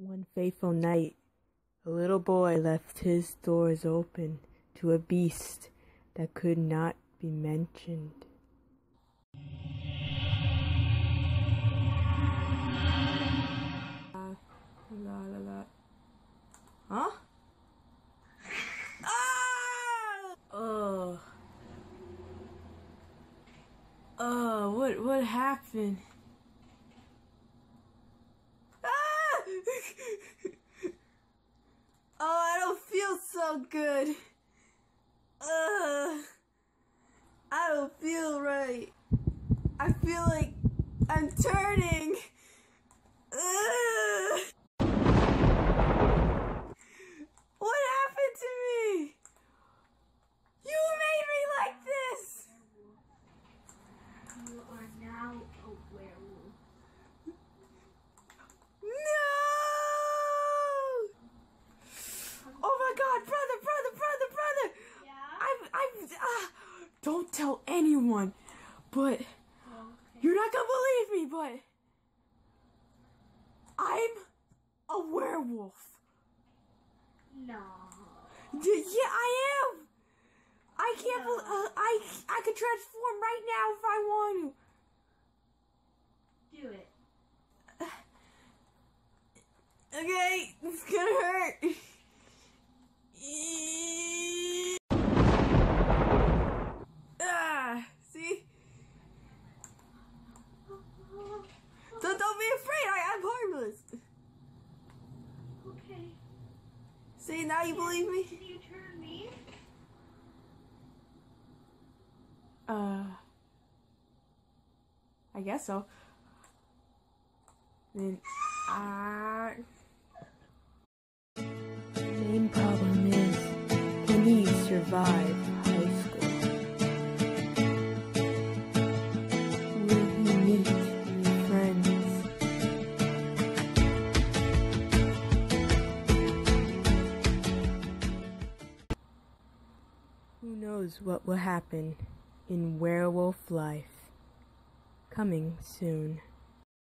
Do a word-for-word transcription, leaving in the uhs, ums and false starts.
One fateful night, a little boy left his doors open to a beast that could not be mentioned. Uh, la la la. Huh? Ah! Oh. Oh, what what happened? Ah! Oh, I don't feel so good. Uh, I don't feel right. I feel like I'm turning. Uh, what happened to me? You made me like this. You are now a werewolf. No! Oh my God, brother, brother, brother, brother! Yeah? I'm, I'm, uh, don't tell anyone, but Oh, okay. you're not gonna believe me, but I'm a werewolf. No. Y yeah, I am. I can't No. believe, uh, I, I could transform right now if I want Do it. to. Okay, it's gonna hurt. Ah, see? Don't, don't be afraid, I, I'm harmless. Okay. See, now you believe me? Can you turn me? Uh, I guess so. Then, ah. Main problem is, can he survive high school? Will he meet new friends? Who knows what will happen in werewolf life? Coming soon.